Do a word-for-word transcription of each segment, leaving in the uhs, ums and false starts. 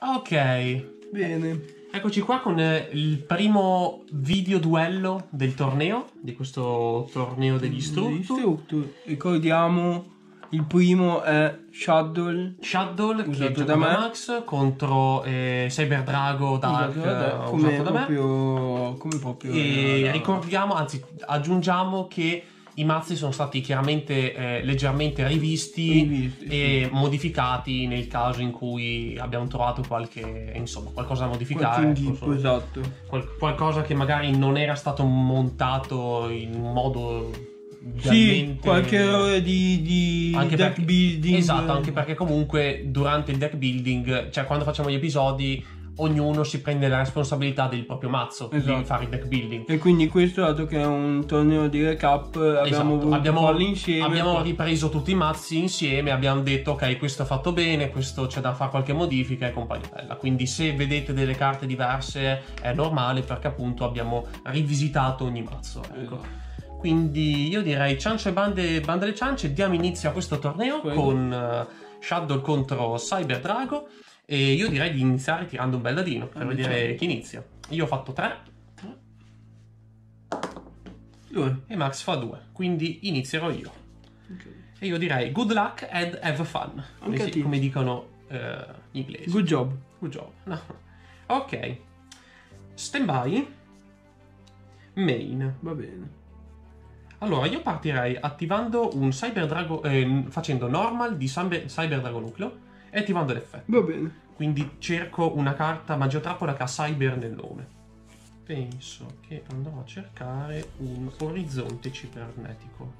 Ok. Bene. Eccoci qua con eh, il primo video duello del torneo, di questo torneo degli Structure. Structure. Ricordiamo, il primo è Shadow. Shadow, che Usato gioca da me. Max, contro eh, Cyber Drago Dark, Usato da te, eh, come usato da me. proprio, come proprio E era- ricordiamo, anzi aggiungiamo che i mazzi sono stati chiaramente eh, leggermente rivisti, Rivisti, e modificati nel caso in cui abbiamo trovato qualche, insomma, qualcosa da modificare. qualche ecco, inghippo, insomma, esatto. qual- qualcosa che magari non era stato montato in un modo Sì, idealmente- qualche errore di, di anche deck perché, building. esatto, anche perché comunque durante il deck building, cioè quando facciamo gli episodi, ognuno si prende la responsabilità del proprio mazzo, Esatto. di fare il deck building. E quindi questo, dato che è un torneo di recap, abbiamo Esatto. voluto abbiamo, farlo insieme. abbiamo ripreso tutti i mazzi insieme, abbiamo detto ok, questo è fatto bene, questo c'è da fare qualche modifica e compagnia bella. Quindi se vedete delle carte diverse è normale, perché appunto abbiamo rivisitato ogni mazzo, ecco. Esatto. Quindi io direi ciance e bande, bande le ciance, diamo inizio a questo torneo. Prego. Con uh, Shadow contro Cyber Drago, e io direi di iniziare tirando un bel dadino per Ah, vedere diciamo. chi inizia. Io ho fatto tre Due. e Max fa due, quindi inizierò io. Ok. E io direi good luck and have fun, come, Anche a si- te. come dicono eh, gli inglesi. Good job. Good job. No. Ok. Stand by. Main. Va bene. Allora, io partirei attivando un Cyber Drago, eh, facendo normal di Cyber, Cyber Drago Nucleo e attivando l'effetto. Va bene. Quindi cerco una carta magiotrappola che ha Cyber nel nome. Penso che andrò a cercare un orizzonte cibernetico.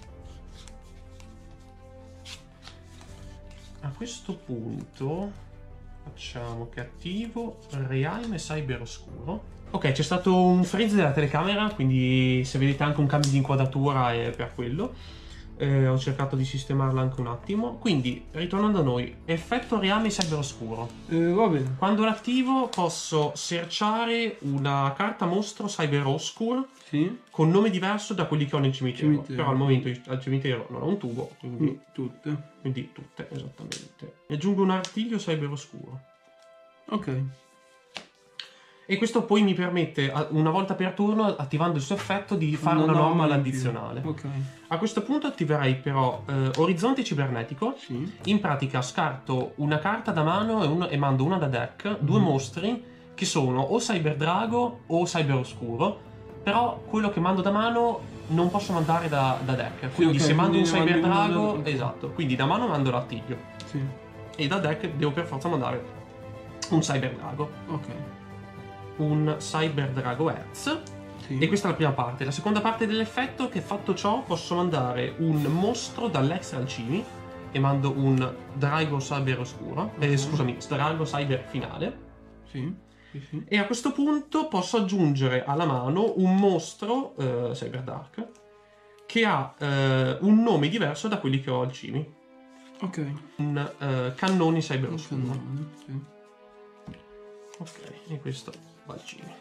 A questo punto facciamo che attivo Realm e Cyber Oscuro. Ok, c'è stato un freeze della telecamera, quindi se vedete anche un cambio di inquadratura è per quello. Eh, ho cercato di sistemarla anche un attimo. Quindi, ritornando a noi, effetto Realm e Cyber Oscuro. Eh, va bene. Quando l'attivo posso searchare una carta mostro Cyber Oscuro Sì. con nome diverso da quelli che ho nel cimitero. Cimitero. Però al momento al cimitero non ho un tubo, quindi, Mm, tutte. quindi tutte, esattamente. E aggiungo un artiglio Cyber Oscuro. Ok. E questo poi mi permette, a- una volta per turno, attivando il suo effetto, di fare una, norma normal in più. addizionale. Ok. A questo punto attiverei però eh, Orizzonte Cibernetico. Sì. In pratica scarto una carta da mano e, un- e mando una da deck, due Mhm. mostri che sono o Cyber Drago o Cyber Oscuro, però quello che mando da mano non posso mandare da, da deck. Quindi ok, se mando un quindi ne Cyber mandi uno Drago, da- esatto, quindi da mano mando l'artiglio Sì. e da deck devo per forza mandare un Cyber Drago. Ok. Un Cyber Drago Hertz. Sì. E questa è la prima parte. La seconda parte dell'effetto è che, fatto ciò, posso mandare un mostro dall'extra alcimi e mando un Drago Cyber Oscuro. Eh, Ok. scusami, Drago Cyber finale. Sì. Sì, sì. E a questo punto posso aggiungere alla mano un mostro eh, Cyber Dark che ha eh, un nome diverso da quelli che ho al cimi. Ok. Un eh, Cannoni Cyber Oscuro. Cannone, sì. Ok, e questo va al cimi.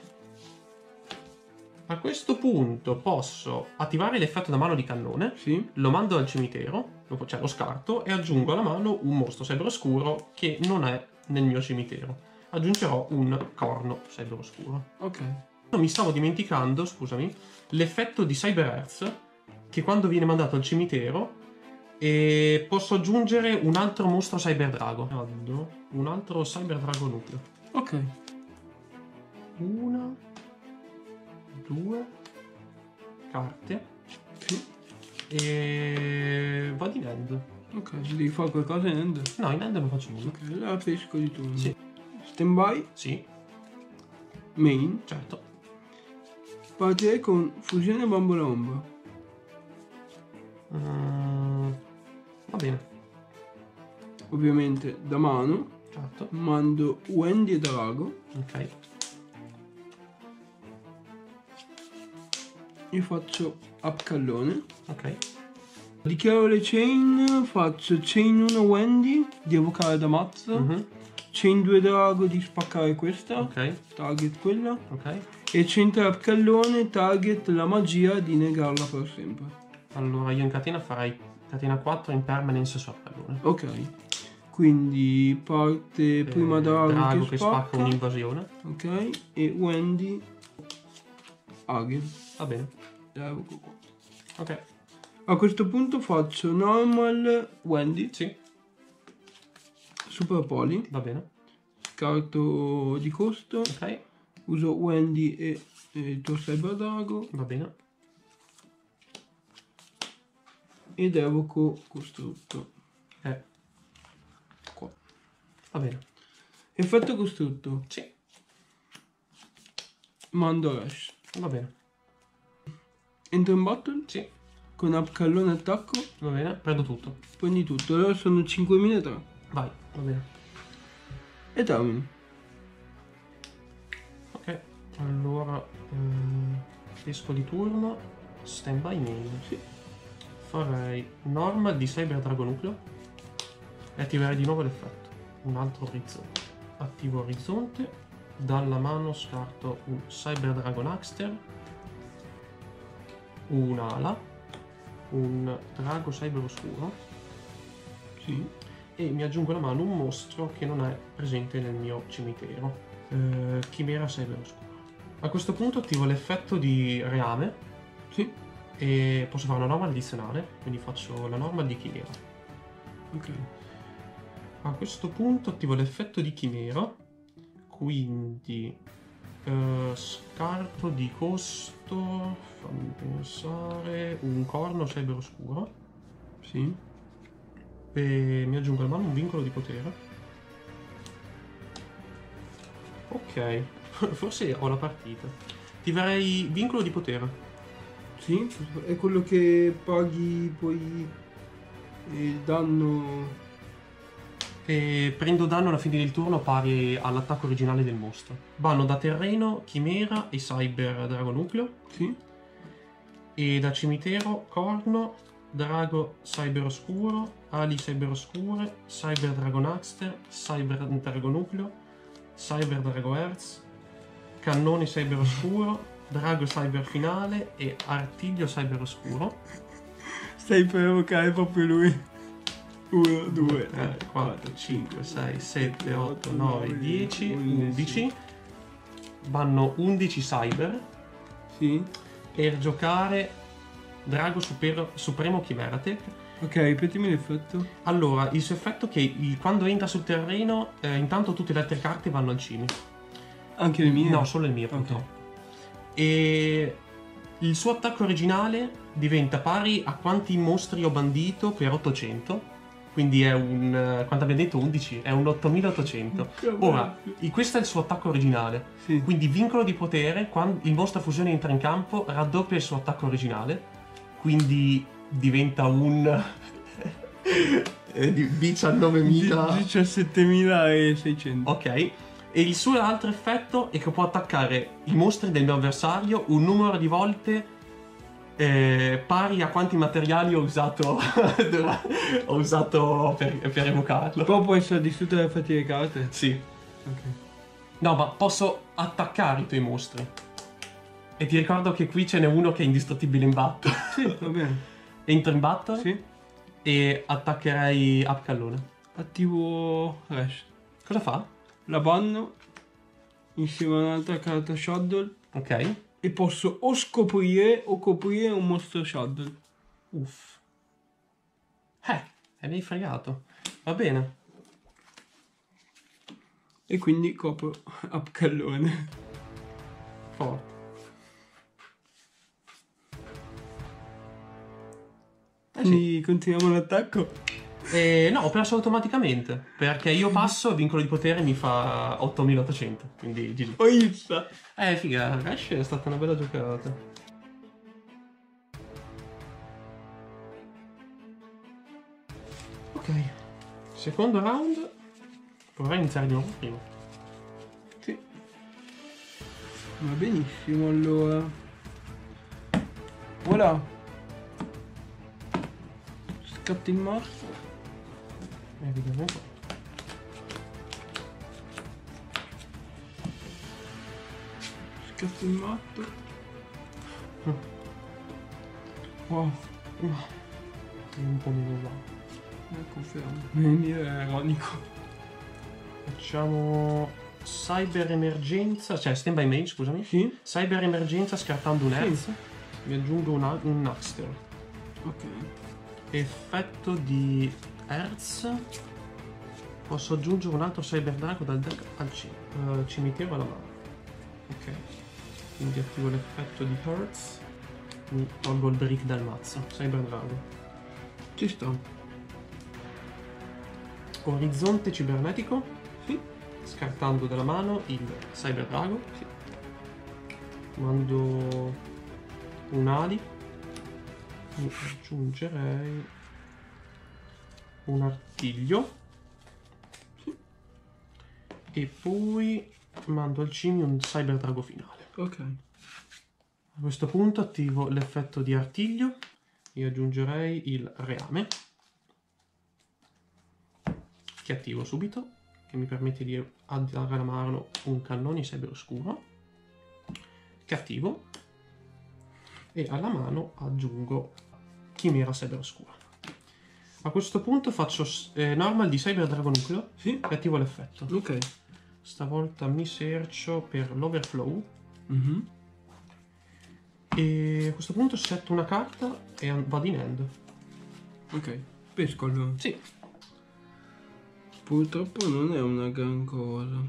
A questo punto posso attivare l'effetto da mano di cannone, Sì. lo mando al cimitero, dopo, cioè lo scarto, e aggiungo alla mano un mostro Cyber Oscuro che non è nel mio cimitero. Aggiungerò un corno Cyber Oscuro. Ok. Mi stavo dimenticando, scusami, l'effetto di Cyber Hertz, che quando viene mandato al cimitero, e posso aggiungere un altro mostro Cyber Drago. Mando un altro Cyber Drago nucleo. Ok. Una, due carte Sì. e vado in end. Ok. Devi fare qualcosa in end? No, in end non faccio nulla. Ok. Allora pesco di turno. Sì. Stand by. Sì, Main. certo. Partirei con fusione bambola ombra. Mm, va bene, Ovviamente da mano. certo. Mando Wendy e Drago. Ok. E faccio up callone. Ok. Dichiaro le chain. Faccio chain uno Wendy di evocare da mazzo. Mhm. Chain due Drago di spaccare questa. Ok. Target quella. Ok. E chain tre up callone. Target la magia di negarla per sempre. Allora io in catena farei catena quattro in permanence su appellone. Ok. Quindi parte prima Eh, Drago, Drago che, che spacca, spacca un'invasione. ok, e Wendy Hagel. Va bene. Evoco qua. Ok. A questo punto faccio normal Wendy, Sì, super poli, va bene. scarto di costo, Ok, uso Wendy e, e il tuo Cyber Drago va bene. ed evoco costrutto. Eh, Qua. va bene. Effetto costrutto, Sì, mando Rush. va bene. Entro in battle Sì, con Apcallone attacco, va bene. Prendo tutto. prendi tutto, allora sono cinquemilatré Vai, va bene. e termino. Ok, allora ehm, esco di turno. Stand by main. Sì. Farei normal di Cyber Drago Nucleo e attiverei di nuovo l'effetto. Un altro orizzonte. Attivo orizzonte. Dalla mano scarto un Cyber Dragon Huckster, un'ala, un drago cyber oscuro, Sì. e mi aggiungo alla mano un mostro che non è presente nel mio cimitero, eh, Chimera cyber oscuro. A questo punto attivo l'effetto di reame Sì. e posso fare una normal addizionale, quindi faccio la normal di Chimera. Ok. A questo punto attivo l'effetto di Chimera, quindi eh, scarto di costo, fammi pensare, un corno cyber oscuro Sì. e mi aggiungo alla mano un vincolo di potere. Ok, forse ho la partita. Ti darei vincolo di potere. Sì. È quello che paghi poi il danno. E prendo danno alla fine del turno pari all'attacco originale del mostro. Vanno da terreno, chimera e cyber drago nucleo. Sì. E da cimitero, corno, drago cyber oscuro, ali cyber oscure, cyber dragon huckster, cyber drago nucleo, cyber drago hertz, cannone cyber oscuro, drago cyber finale e artiglio cyber oscuro. Stai per evocare proprio lui. uno, due, tre, quattro, cinque, sei, sette, otto, nove, dieci, undici. Vanno undici cyber Sì. per giocare Drago Super- Supremo Chimeratech. Ok, ripetimi l'effetto. Allora, il suo effetto è che il- quando entra sul terreno, eh, intanto tutte le altre carte vanno al cimi. Anche le mie? No, solo il mio, purtroppo. E il suo attacco originale diventa pari a quanti mostri ho bandito per ottocento. Quindi è un... eh, quanto abbiamo detto? undici. È un ottomilaottocento. Ora, il- questo è il suo attacco originale. Sì. Quindi vincolo di potere, quando il mostro a fusione entra in campo, raddoppia il suo attacco originale. Quindi diventa un... eh, di diciannovemila... diciassettemilaseicento. Ok. E il suo altro effetto è che può attaccare i mostri del mio avversario un numero di volte eh, pari a quanti materiali ho usato, ho usato per, per evocarlo. Però può essere distrutto da effetti delle carte? Sì. Ok. No, ma posso attaccare i tuoi mostri. E ti ricordo che qui ce n'è uno che è indistruttibile in battle. Sì, va bene. Entro in battle Sì. e attaccherei Apcallone. Attivo Rash. Cosa fa? La banno insieme a un'altra carta Shadow Ok. e posso o scoprire o coprire un mostro Shadow. Uff. Eh, e mi hai fregato. Va bene. E quindi copro Apcallone. Forte. Eh sì. Quindi continuiamo l'attacco. Eh, no, ho perso automaticamente. Perché io passo, vincolo di potere mi fa ottomilaottocento. Quindi G G. Oizza. Eh, figa, Rash è stata una bella giocata. Ok. Secondo round. Proverei a iniziare di nuovo prima. Sì. Va benissimo allora. Voilà. Scatti il mazzo. Eh, vediamo un po'. Scatti il matto. Wow. Un po' meno là. Eh, confermo. Quindi è ironico. Facciamo Cyber Emergenza, cioè Stand by Mage, scusami. Sì? Cyber Emergenza scartando un Sì. Hertz. Mi aggiungo una, un Naxter. Ok. Effetto di Hertz. Posso aggiungere un altro Cyber Drago dal deck al ci- uh, cimitero alla mano. Ok. Quindi attivo l'effetto di Hertz. Mi tolgo il brick dal mazzo. Cyber Drago. Ci sto. Orizzonte cibernetico. Sì? Scartando dalla mano il Cyber Drago. Sì. Mando un ali. Mi aggiungerei un artiglio. Sì. E poi mando al cimio un Cyber Drago finale. Ok. A questo punto attivo l'effetto di artiglio e aggiungerei il reame, che attivo subito, che mi permette di dare alla mano un cannone cyber oscuro, che attivo, e alla mano aggiungo chimera cyber oscura. A questo punto faccio eh, normal di Cyber Drago Nucleo, Sì? e attivo l'effetto. Ok. Stavolta mi sercio per l'overflow. Mm-hmm. E a questo punto setto una carta e vado in end. Ok. Pesco allora. Sì. Purtroppo non è una gran cosa.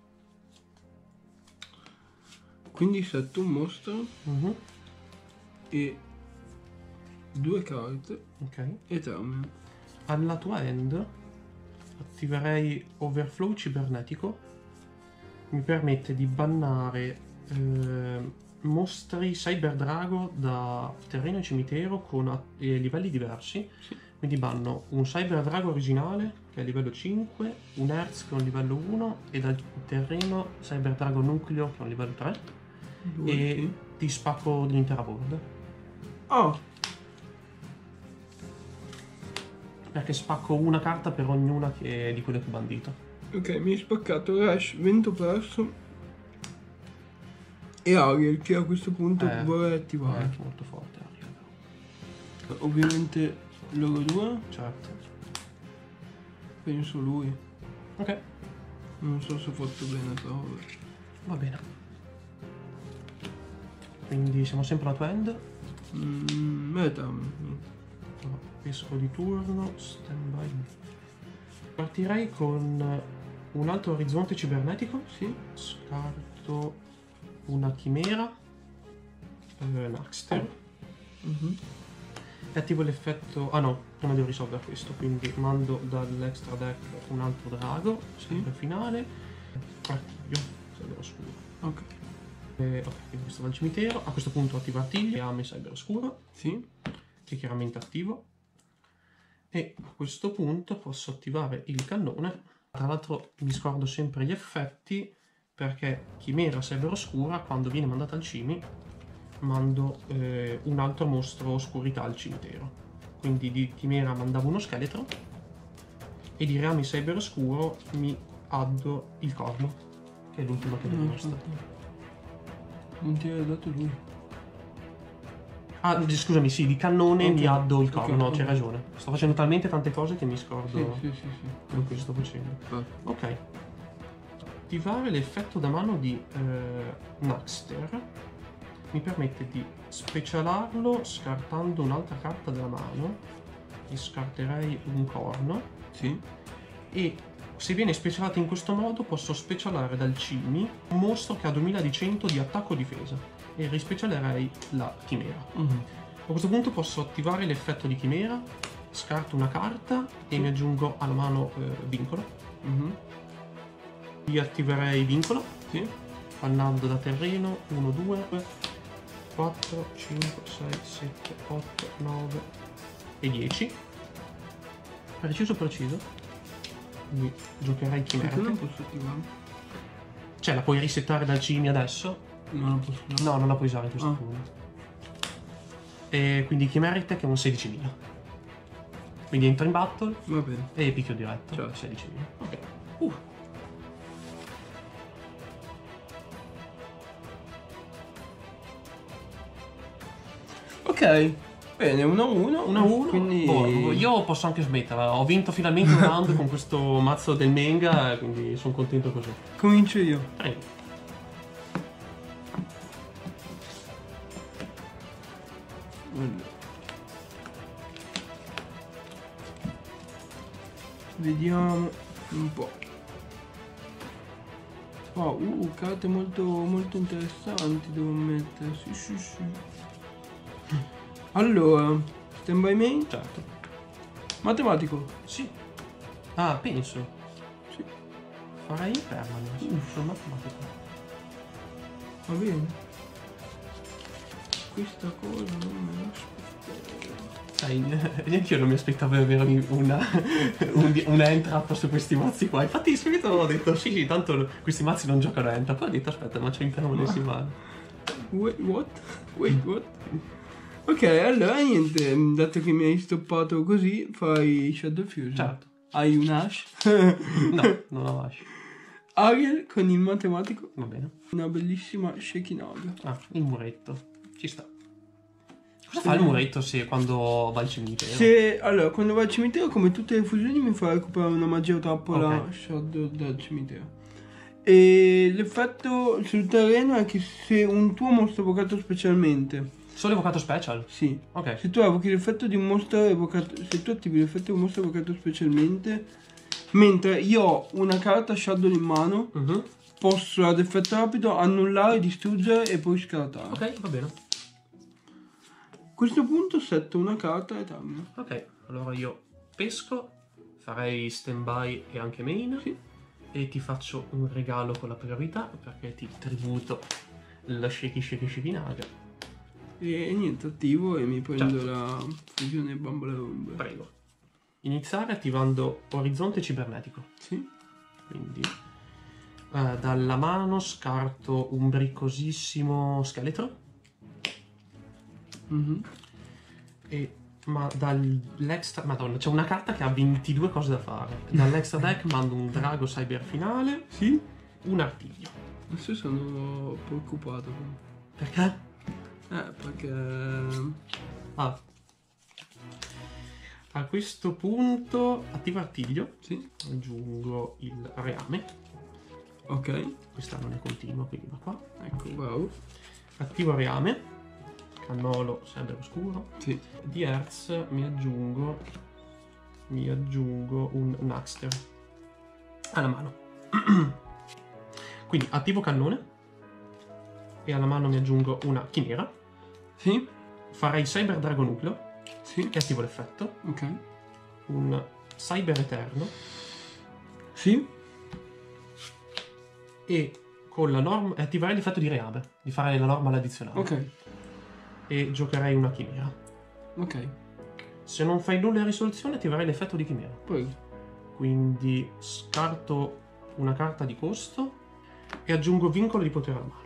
Quindi setto un mostro Mhm. e due carte Ok. e trame. Alla tua end attiverei Overflow cibernetico. Mi permette di bannare eh, mostri Cyber Drago da terreno e cimitero con a- eh, livelli diversi. Sì. Quindi banno un Cyber Drago originale che è a livello cinque, un Hertz che è a livello uno e dal terreno Cyber Drago Nucleo che è a livello tre. Due, E sì. ti spacco l'intera board. Oh! Perché spacco una carta per ognuna che, di quelle che ho bandito. Ok, mi hai spaccato Rush, Vento Perso e Ariel, che a questo punto Eh, vorrei È attivare. anche molto forte Ariel. Ovviamente loro due, Certo. penso lui. Ok, Non so se ho fatto bene, però vabbè. va bene. Quindi siamo sempre alla tua end. Mm, metà. Allora, esco di turno, stand by. Partirei con un altro orizzonte cibernetico. Sì? Scarto una chimera. Eh, Naxter. Mhm. E attivo l'effetto... Ah no, prima devo risolvere questo. Quindi mando dall'extra deck un altro drago. Sempre finale. Artiglio. Cyber oscuro. Ok. Eh, ok, quindi questo va al cimitero. A questo punto attivo artiglio. Reame cyber oscuro. Sì? Che è chiaramente attivo. E a questo punto posso attivare il cannone. Tra l'altro mi scordo sempre gli effetti, perché chimera cyber oscura, quando viene mandata al cimi, mando eh, un altro mostro oscurità al cimitero. Quindi di chimera mandavo uno scheletro e di reami cyber oscuro mi addo il corno, che è l'ultima che mi resta. Non ti aveva dato lui. Ah, scusami, sì, di cannone Ok, mi addo il ok, corno, no, ok. c'hai ragione. Sto facendo talmente tante cose che mi scordo Sì, sì, sì, sì. quello che sto facendo. Ah, Ok. Attivare l'effetto da mano di eh, Naxter mi permette di specialarlo scartando un'altra carta dalla mano. E scarterei un corno. sì? E se viene specialato in questo modo posso specialare dal cimi un mostro che ha duemila di cento di attacco o difesa. E rispecialerei la chimera. Mhm. A questo punto posso attivare l'effetto di chimera, scarto una carta e mi aggiungo alla mano eh, vincolo. Mhm. Riattiverei vincolo, Sì? andando da terreno uno, due, quattro, cinque, sei, sette, otto, nove e dieci. Preciso preciso. Quindi giocherei Perché chimera. non posso attivare? Cioè la puoi risettare dal cimi adesso? Non lo posso usare. No, non la puoi usare in questo Ah. turno. E quindi Chimeritech è un sedicimila. Quindi entro in battle Va bene. e picchio diretto. Certo. sedicimila. Ok. Uh. Ok. Bene, uno a uno. uno a uno. Quindi... Boh, io posso anche smetterla. Ho vinto finalmente un round con questo mazzo del Menga, quindi sono contento così. Comincio io. Prego. Vediamo un po'. Oh, uh, carte molto, molto interessanti devo mettere. Sì, sì, sì. Allora, stand by me. Certo. Matematico. Sì. Ah, penso. Sì. Farei permanence. Uh, sono matematico. Va bene. Questa cosa non me l'aspettavo. Sai, neanche io non mi aspettavo di avere una, un, una end-trap su questi mazzi qua. Infatti subito ho detto sì sì, tanto questi mazzi non giocano end-trap. Poi ho detto aspetta, ma c'è impermanenza in mano. Wait, what? Wait, what? Ok, allora niente, dato che mi hai stoppato così, fai Shadow Fusion. Certo. Hai un Ash? No, non ho Ash. Ariel con il matematico. Va bene. Una bellissima Shekinaga. Ah, il muretto. Ci sta. Cosa fa il muretto se quando va al cimitero? Se, allora, quando vai al cimitero, come tutte le fusioni, mi fa recuperare una magia o trappola Ok. Shadow dal cimitero. E l'effetto sul terreno è che se un tuo mostro evocato specialmente... Solo evocato special? Sì. Ok. Se tu evochi l'effetto di un mostro evocato... Se tu attivi l'effetto di un mostro evocato specialmente, mentre io ho una carta Shadow in mano, Mhm. posso ad effetto rapido annullare, distruggere e poi scartare. Ok, va bene. A questo punto setto una carta e termino. Ok, allora io pesco, farei stand by e anche main. Sì. E ti faccio un regalo con la priorità perché ti tributo la Sheki Sheki Shekinaga. E niente, attivo e mi prendo Certo. la fusione bambola romba. Prego. Iniziare attivando Orizzonte Cibernetico. Sì. Quindi eh, dalla mano scarto un briccosissimo scheletro. Mhm. E ma dall'extra... Madonna, c'è una carta che ha ventidue cose da fare. Dall'extra deck mando un drago cyber finale, Sì. un artiglio. Adesso sono preoccupato. Perché? Eh, perché... Ah. A questo punto attivo artiglio. Sì. Aggiungo il reame. Ok. Questa non è continua, quindi va qua. Ecco, bravo. Attivo reame. Cannolo sempre oscuro. Sì. Di Hertz mi aggiungo. Mi aggiungo un, un Huckster alla mano. Quindi attivo cannone. E alla mano mi aggiungo una chimera. Sì. Farei Cyber Drago Nucleo. Sì. E attivo l'effetto. Ok. Un Cyber Eterno. Sì. E con la norma. Attiverei l'effetto di reame. Di fare la norma addizionale. Ok. E giocherei una chimera. Ok. Se non fai nulla in risoluzione, attiverei l'effetto di chimera. Poi. Quindi scarto una carta di costo e aggiungo vincolo di potere alla mano.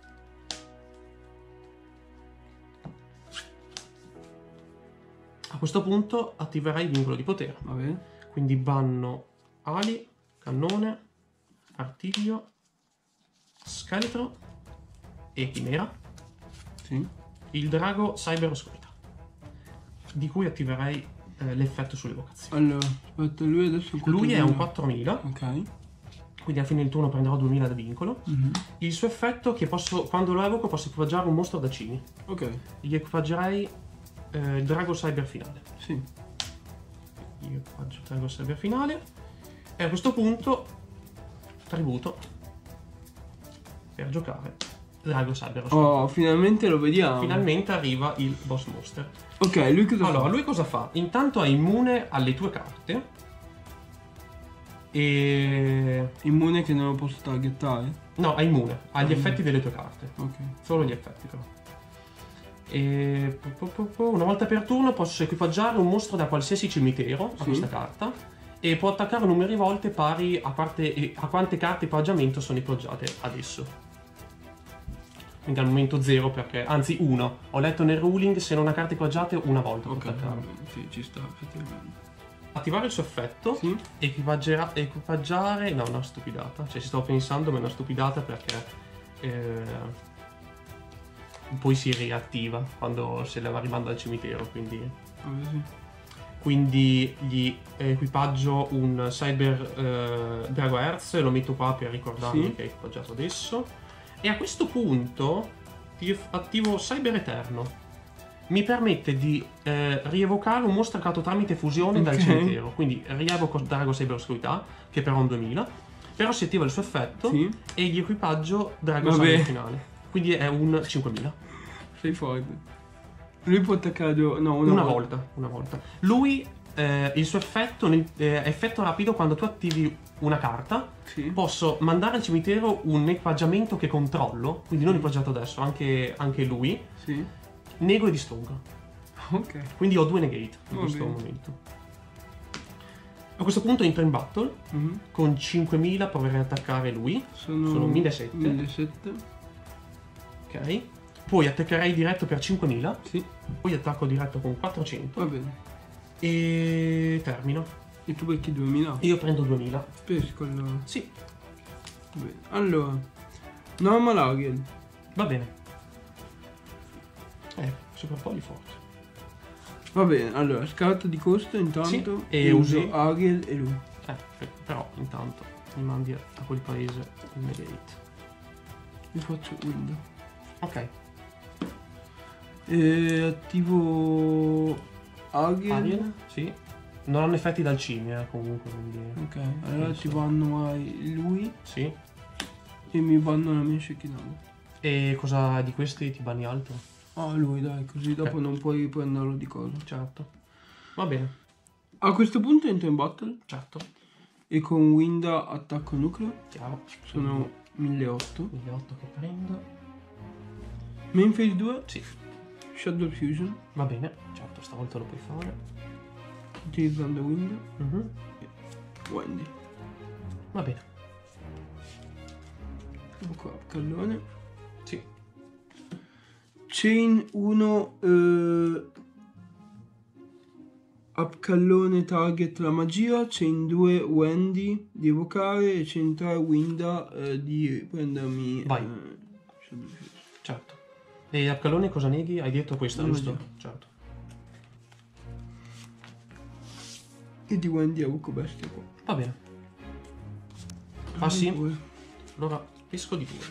A questo punto attiverai il vincolo di potere. Va bene. Quindi banno ali, cannone, artiglio, scheletro e chimera. Sì. Il drago cyber oscurità, di cui attiverei eh, l'effetto sulle vocazioni. Allora, aspetta, lui adesso è Lui è un quattromila, Ok. quindi alla fine del turno prenderò duemila da vincolo. Mhm. Il suo effetto è che posso, quando lo evoco posso equipaggiare un mostro da cini. Ok. Gli equipaggerei eh, il drago cyber finale. Sì. Io equipaggio il drago cyber finale. E a questo punto tributo per giocare drago cyber oscuro. Oh, finalmente lo vediamo. Finalmente arriva il boss monster. Ok, lui cosa Allora, fa? lui cosa fa? Intanto è immune alle tue carte. E... Immune che non lo posso targettare? No, è immune agli Ah, effetti delle tue carte. Ok. Solo gli effetti però. E... po- po- po- po- Una volta per turno posso equipaggiare un mostro da qualsiasi cimitero a Sì. questa carta. E può attaccare numeri di volte pari a, parte... a quante carte equipaggiamento sono equipaggiate adesso. Quindi al momento zero perché, anzi uno. Ho letto nel ruling se non ha carte equipaggiate una volta Ok, può va attaccare. bene. Sì, ci sta, effettivamente. Attivare il suo effetto. Sì. Equipaggerà, equipaggiare... No, una stupidata. Cioè, ci stavo pensando, ma è una stupidata perché... Eh, poi si riattiva quando se la rimanda al cimitero, quindi... Ah, sì. Quindi gli equipaggio un Cyber eh, Drago Hertz, lo metto qua per ricordarmi Sì. che è equipaggiato adesso. E a questo punto ti attivo Cyber Eterno. Mi permette di eh, rievocare un mostro creato tramite fusione dal Ok. cimitero. Quindi rievoco Drago Cyber Oscurità, che però è un duemila. Però si attiva il suo effetto Sì. e gli equipaggio Drago Vabbè. Cyber finale. Quindi è un cinquemila. Sei forte. Lui può attaccare due... No, una, Una volta. volta, una volta. Lui, eh, il suo effetto, nel- eh, effetto rapido quando tu attivi una carta. Sì. Posso mandare al cimitero un equipaggiamento che controllo, quindi non equipaggiato adesso, anche, anche lui. Sì. Nego e distruggo. Ok. Quindi ho due negate in Va questo bene. momento. A questo punto entro in battle. Mhm. Con cinquemila proverei ad attaccare lui. Sono... Sono millesettecento. millesettecento. Ok. Poi attaccherei diretto per cinquemila. Sì. Poi attacco diretto con quattrocento. Va bene. E termino. E tu becchi duemila. Io prendo duemila. Pesco allora. Sì, Va bene. Allora. Normal Ariel. va bene. Eh, super un po' di forte. Va bene, allora, scarta di costo intanto. Sì, e uso usi- Ariel e lui. Eh, eh, però intanto mi mandi a quel paese il negate. Mi faccio window. Ok. E attivo Ariel. Alien? Sì. Non hanno effetti dal cime, eh, comunque, quindi... Ok, allora Penso. ti vanno mai lui Sì. e mi vanno la mia Shekinah. E cosa di questi ti banni altro? Ah, lui dai, così dopo Ok. non puoi prenderlo di cosa. Certo. Va bene, A questo punto entro in battle certo. e con Winda attacco nucleo. Chiaro. Sono milleottocento. milleotto che prendo. Main phase due, Sì, Shadow Fusion, va bene. Certo, stavolta lo puoi fare. utilizzando Winda. Mhm. Wendy. Va bene. Ecco qua, callone. Sì. Chain uno eh, Upcallone target la magia, Chain due Wendy di evocare e Chain tre Winda eh, di prendermi Vai. eh, Shadow Fusion. Certo. E a Calone cosa neghi? Hai detto questo, La giusto? magia. Certo. E di Wendy evoco bestia qua. Va bene. Passi? Due. Allora, esco di turno.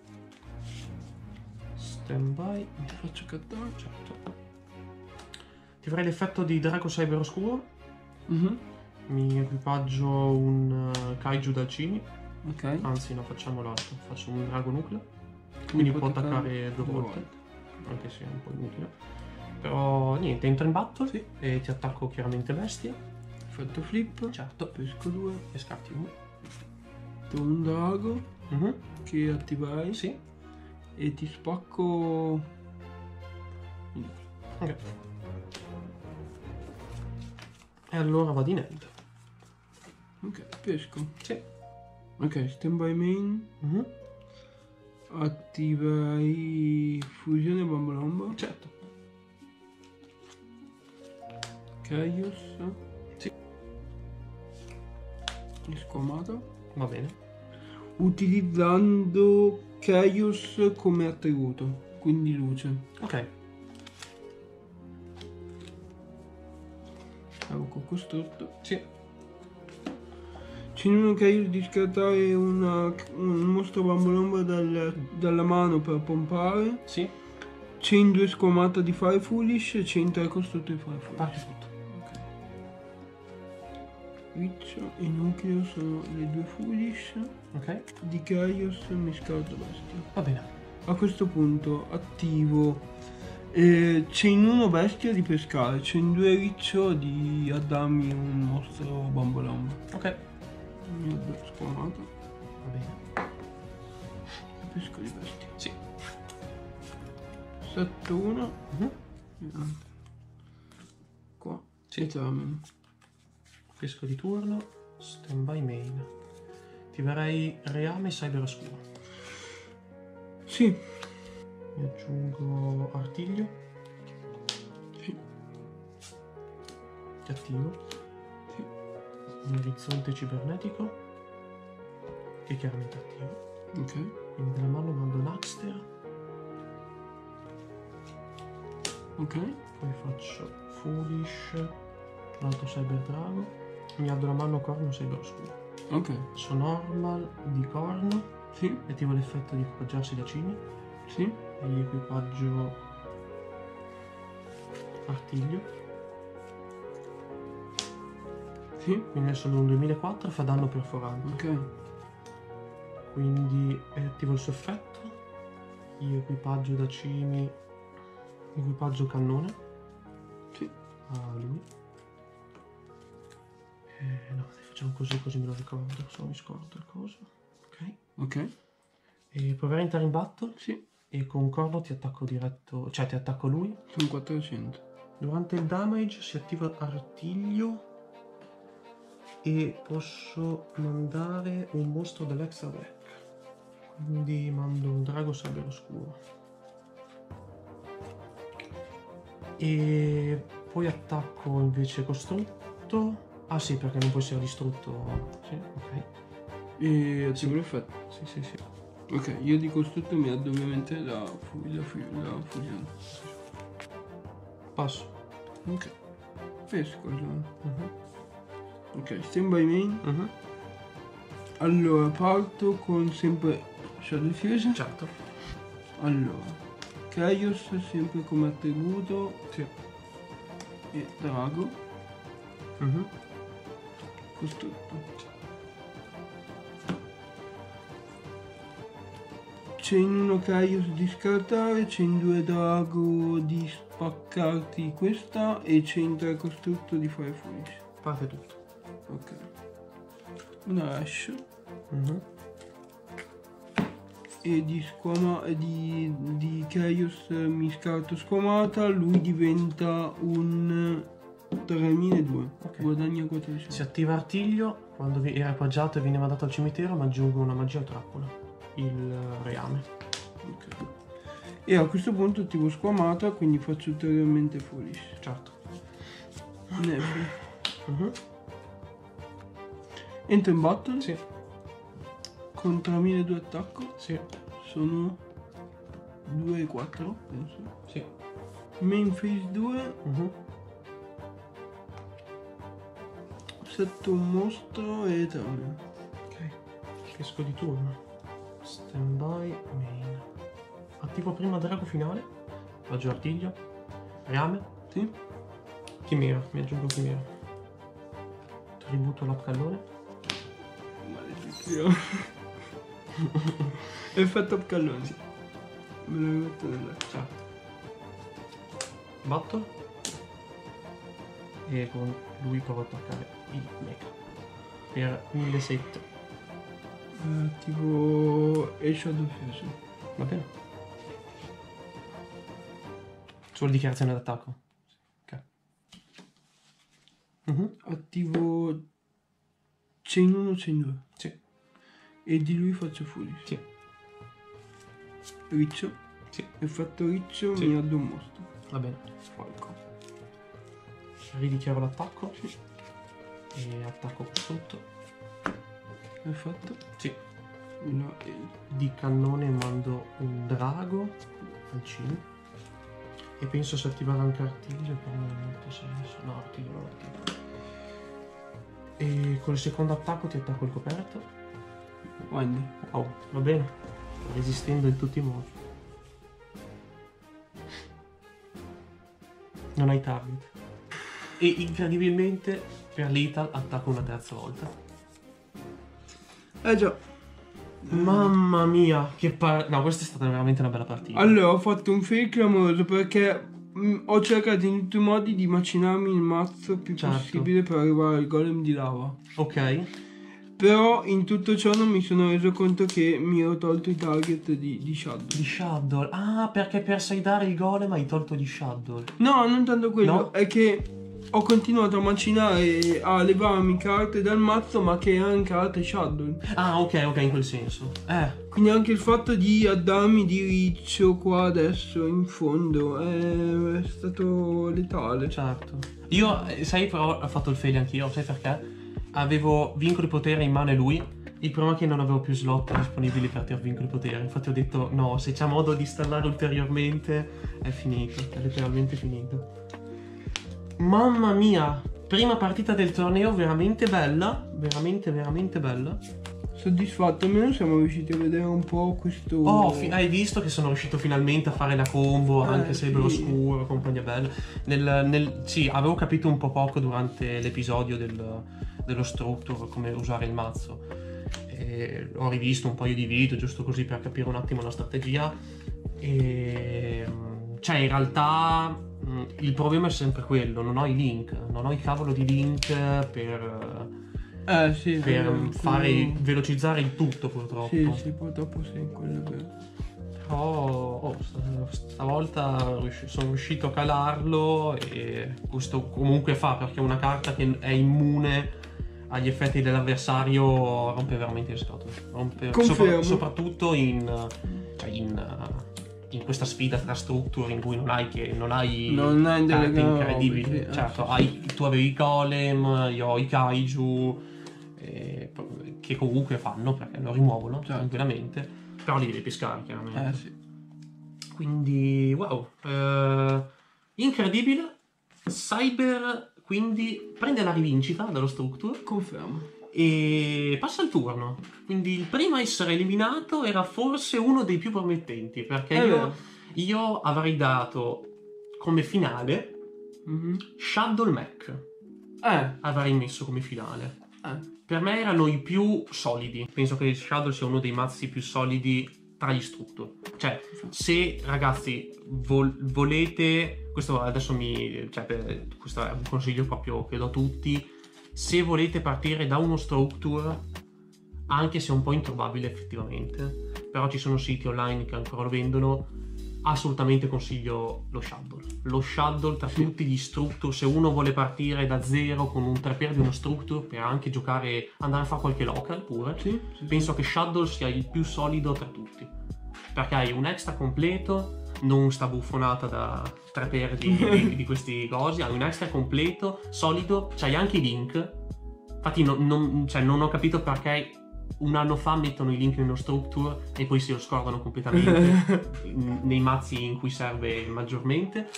Stand by. Mi faccio cattare. Certo. Ti farei l'effetto di Drago Cyber Oscuro. Mhm. Mi equipaggio un uh, Kaiju dal Cini. Ok. Anzi, no, facciamo l'altro. Faccio un Drago Nucleo. Quindi può attaccare due volte. Anche se è un po' inutile. Però niente, entro in battle. Sì. E ti attacco chiaramente bestia. Fatto flip. Certo. Pesco due. E scarti uno. Do un drago Mhm. che attiverai. Sì. E ti spacco. Ok. E allora va di Ned. Ok, pesco. Sì. Ok, stand by main. Mhm. Attiverai fusione bambolomba. Certo. Chaos. Sì. Squamato. Va bene. Utilizzando Chaos come attributo, quindi luce. Ok. Evoco costrutto. Sì. C'è uno Chaos di scartare una- un mostro bambolomba dal- dalla mano per pompare. Sì. Chain due squamata di Fire Foolish e Chain tre costrutto di Fire Foolish. Parti tutto. Ok. Riccio e Nucleo sono le due Foolish. Ok. Di Chaos mi scarto bestia. Va bene. A questo punto attivo eh, Chain uno bestia di pescare, Chain due riccio di addarmi un mostro bambolomba. Ok. Mio due squamato Va bene. e pesco di bestia. Sì. sette uno. Mhm. Qua. Sì. E termino. Pesco di turno. Stand by main. Ti verrei reame e cyber oscuro. Sì. Mi aggiungo artiglio. Sì. Ti attivo. Sì. Un orizzonte cibernetico. Che chiaramente attivo. Ok. Quindi dalla mano mando Naxter. Ok. Poi faccio Foolish, l'altro Cyber Drago. Mi addo la mano corno Cyber Oscuro. Ok. So normal di corno. Sì. Attivo l'effetto di equipaggiarsi da cime. Sì. E gli equipaggio artiglio. Sì. Quindi adesso un duemilaquattro fa danno perforante. Ok. Quindi attivo il suo effetto. Io equipaggio da cimi. Equipaggio cannone. Sì. A lui. Eh, no, facciamo così così me lo ricordo, se no mi scordo il coso. Ok. Ok. E provare a entrare in battle. Sì. E con corno ti attacco diretto, cioè ti attacco lui. Sono quattrocento. Durante il damage si attiva artiglio e posso mandare un mostro dell'extra deck. Quindi mando un drago sabbia oscuro. E poi attacco invece costrutto. Ah sì, perché non può essere distrutto. Sì, ok. E attivo Sì. l'effetto. Sì, sì, sì. Ok, io di costrutto mi addo ovviamente la, fu- la, fu- la fusione. Passo. Ok. Pesco allora. Mhm. Ok, stand by main. Mhm. Allora, parto con sempre Shadow Fusion. Certo. Allora, Chaos sempre come attributo Sì. e Drago, Mhm. costrutto. Chain uno Chaos di scartare, Chain due Drago di spaccarti questa e Chain tre costrutto di fare Foolish. Parte tutto. Ok. Una Ash Mhm. e di squama e di, di Chaos eh, mi scarto squamata, lui diventa un tremiladue, Ok. guadagna quattrocento. Si attiva artiglio, quando vi- era appoggiato e viene mandato al cimitero, ma aggiungo una magia o trappola. Il reame. Ok. E a questo punto attivo squamata, quindi faccio ulteriormente Foolish. Certo. Nebula. Mhm. Entro in battle Sì, con tremiladue attacco, sì, sono due e quattro, penso. sì. Main phase due, Mhm. setto un mostro e termine. Ok. Esco di turno. Stand by main. Attivo prima drago finale. Raggio artiglio. Reame. Sì? Chimera. Mi aggiungo chimera. Tributo l'appcallone. Maledizione. Effetto a calloni. Me lo rimetto nella. Certo. Batto. E con lui provo ad attaccare il mecha. Per millesettecento. Attivo e Shadow Fusion. Va bene. Solo dichiarazione d'attacco. Ok. Mhm. Attivo Chain uno, Chain due. Sì. E di lui faccio Foolish. Sì. Riccio. Sì. Effetto Riccio, Sì. mi addo un mostro. Va bene. Falco. Ridichiaro l'attacco. E attacco costrutto. Effetto. Sì. La E. Di cannone mando un drago al cino. E penso se attivare anche artiglio, però non ha molto senso. No, artiglio non attivo. E con il secondo attacco ti attacco il coperto. Quindi. Wow, va bene. Sto resistendo in tutti i modi. Non hai target. E incredibilmente per lethal attacco una terza volta. Eh già. Mamma mia, che par... No, questa è stata veramente una bella partita. Allora, ho fatto un fail clamoroso perché mh, ho cercato in tutti i modi di macinarmi il mazzo più Certo. possibile per arrivare al golem di lava. Ok. Però in tutto ciò non mi sono reso conto che mi ero tolto i target di, di Shadow. Di Shadow. Ah, perché per sidare il golem hai tolto di Shadow. No, non tanto quello, No? è che ho continuato a macinare, a levarmi carte dal mazzo, ma che erano carte Shadow. Ah, ok, ok, in quel senso. Eh, Quindi anche il fatto di addarmi di riccio qua adesso in fondo è, è stato letale. certo. Io, eh, sai, però ho fatto il fail anch'io, sai perché? Avevo vincoli potere in mano e lui, Il problema è che non avevo più slot disponibili per tirare vincolo potere. Infatti ho detto no, se c'è modo di installare ulteriormente è finito, è letteralmente finito. Mamma mia, prima partita del torneo veramente bella, veramente veramente bella. Soddisfatto, almeno siamo riusciti a vedere un po' questo... Oh, fi- hai visto che sono riuscito finalmente a fare la combo, Eh, anche se sì. bello oscuro, compagnia bella. Nel, nel- sì, avevo capito un po' poco durante l'episodio del, dello structure, come usare il mazzo. E ho rivisto un paio di video, giusto così per capire un attimo la strategia. E... Cioè, in realtà mh, il problema è sempre quello, non ho i link, non ho i cavolo di link per... Eh sì, per eh, fare quello- velocizzare il tutto, purtroppo. Sì, sì, purtroppo sì, quello è vero. Però oh, st- stavolta riusci- sono riuscito a calarlo e questo comunque fa, perché una carta che è immune agli effetti dell'avversario rompe veramente le scatole. Rompe, Confermo. soprattutto in, cioè in, in questa sfida tra structure in cui non hai che non hai Non hai delle carte robe, incredibili. sì, eh, Certo, sì, hai, tu avevi i golem, io ho i kaiju, eh, che comunque fanno perché lo rimuovono Certo. tranquillamente, però li devi pescare chiaramente. Eh sì. Quindi wow, eh, incredibile. Cyber quindi prende la rivincita dallo structure Confermo. e passa il turno. Quindi il primo a essere eliminato era forse uno dei più promettenti, perché È io, vero. io avrei dato come finale Mhm. Shadow Mech, Eh, avrei messo come finale. eh. Per me erano i più solidi. Penso che il Shadow sia uno dei mazzi più solidi tra gli structure. Cioè, se ragazzi vol- volete, questo adesso mi, cioè, per- questo è un consiglio proprio che do a tutti. Se volete partire da uno structure, anche se è un po' introvabile effettivamente, però ci sono siti online che ancora lo vendono, assolutamente consiglio lo Shadow. Lo Shadow tra Sì. tutti gli structure, se uno vuole partire da zero con un tre per di uno structure per anche giocare, andare a fare qualche local pure, Sì, sì, penso che Shadow sia il più solido tra tutti, perché hai un extra completo, non sta buffonata da tre per di, di, di questi cosi, hai un extra completo, solido, c'hai anche i link. Infatti no- non, cioè, non ho capito perché un anno fa mettono i link nello structure e poi se lo scordano completamente in- nei mazzi in cui serve maggiormente.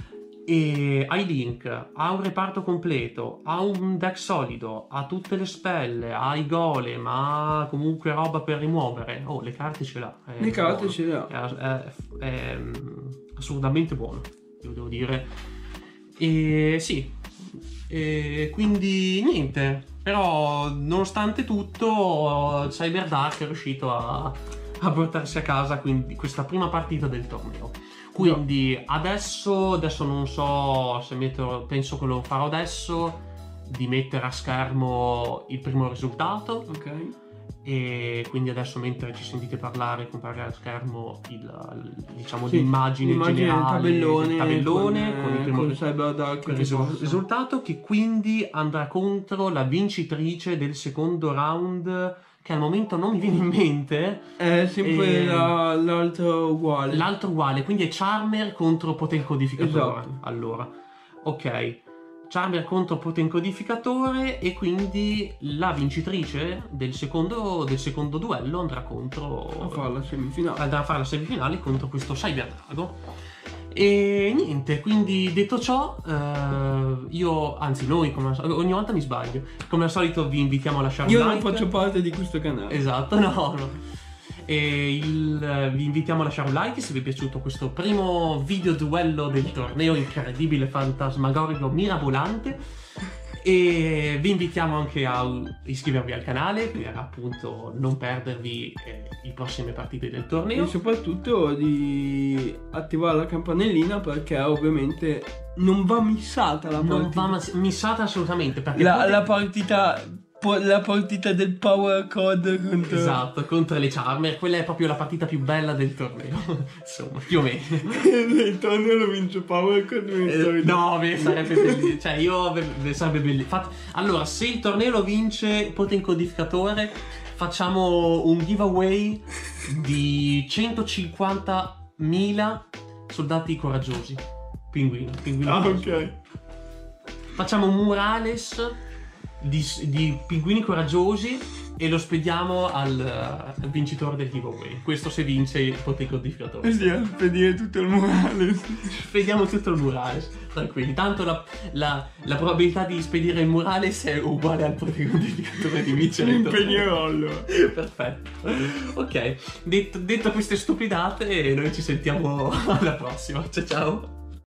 E ha i link, ha un reparto completo, ha un deck solido, ha tutte le spelle, ha i golem, ha comunque roba per rimuovere. Oh, le carte ce l'ha. è Le carte buono. ce le ha. È, è- è, mm, assolutamente buono, io devo dire. E sì, e quindi niente. Però, nonostante tutto, Cyberdark è riuscito a, a portarsi a casa quindi, questa prima partita del torneo. Quindi adesso, adesso non so se metterò, penso che lo farò adesso, di mettere a schermo il primo risultato. Ok. E quindi adesso mentre ci sentite parlare comparire a schermo il, il- diciamo Sì, l'immagine l'immagine del generale tabellone, del tabellone con, con, il eh, primo con ris- Cyberdark con il che risu- passa. risultato, che quindi andrà contro la vincitrice del secondo round, che al momento non mi viene in mente. È sempre E- la- l'altro uguale. L'altro uguale, quindi è Charmer contro Potencodificatore. Esatto. Allora, ok. Charmer contro Potencodificatore e quindi la vincitrice del secondo, del secondo duello andrà contro... A fare la semifinale. andrà a fare la semifinale contro questo Cyberdrago. E niente, quindi detto ciò, eh, io, anzi noi, come al sol- ogni volta mi sbaglio, come al solito vi invitiamo a lasciare Io un non like. faccio parte di questo canale. Esatto, no, no. E il- vi invitiamo a lasciare un like se vi è piaciuto questo primo video duello del torneo incredibile, fantasmagorico, mirabolante. E vi invitiamo anche a iscrivervi al canale per appunto non perdervi eh, le prossime partite del torneo. E soprattutto di attivare la campanellina perché ovviamente non va missata la Non partita. va mas- missata assolutamente perché la, pote- la partita po- la partita del power code contro... esatto, contro le Charmer, quella è proprio la partita più bella del torneo. Insomma, più o meno. Il torneo lo vince power code, mi sto Eh, ridendo. no, beh, sarebbe bellissimo. Cioè, io beh, sarebbe bellissimo. Infatti, allora, se il torneo lo vince Potencodificatore, facciamo un giveaway di centocinquantamila soldati coraggiosi. Pinguino, pinguino. Ah, coraggioso. ok. Facciamo un murales di, di pinguini coraggiosi e lo spediamo al, al vincitore del giveaway. Questo se vince il potere codificatore. Eh sì, a spedire tutto il murale. Spediamo tutto il murales, tranquilli. Tanto la, la, la probabilità di spedire il murales è uguale al potere codificatore di vincere il torneo. Impegnerollo. Perfetto. Ok, detto, detto queste stupidate, noi ci sentiamo alla prossima. Ciao ciao.